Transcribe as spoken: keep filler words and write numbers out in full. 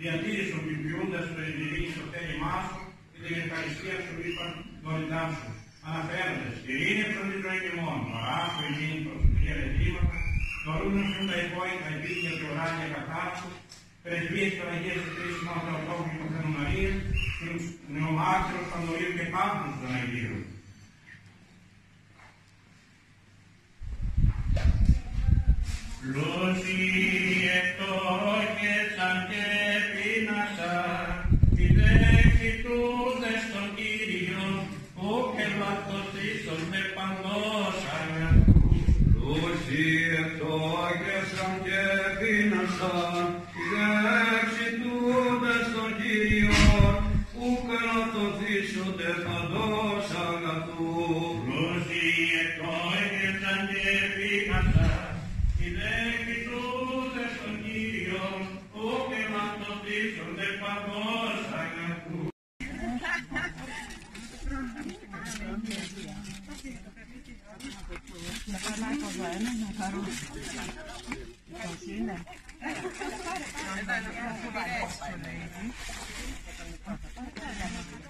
διατήρησον την ποιούντας του ειρήνη στο θέλημά σου και την ευχαριστία σου είπαν δωρητά σου. Αναφέροντες, ειρήνη προς την ζωή ημών, παράσου ειρήνη προς τους χαιρετήματα, δωρούν σου τα υπόλοιπα επίκαια και ουράνια καθάρσου, πρεσβείες Παναγίας του Κρίστου μας Θεοτόκου και Παθένου Μαρίας, τους νεομάρτυρους Πανδορίου και Πάμπτους των Αγίων. Πλούσιοι εκτόχεσαν και πείνασαν, τη δέξη τούδες των Κύριων, που και λακτοτήσουν με παντός αγαθούς. Πλούσιοι εκτόχεσαν και πείνασαν, τη δέξη τούδες των Κύριων, που και λακτοτήσονται παντός αγαθούς. Πλούσιοι εκτόχεσαν και πείνασαν, τη δέξη τούδες των Κύριων, που και λακτοτήσονται παντός αγαθούς. Grazie.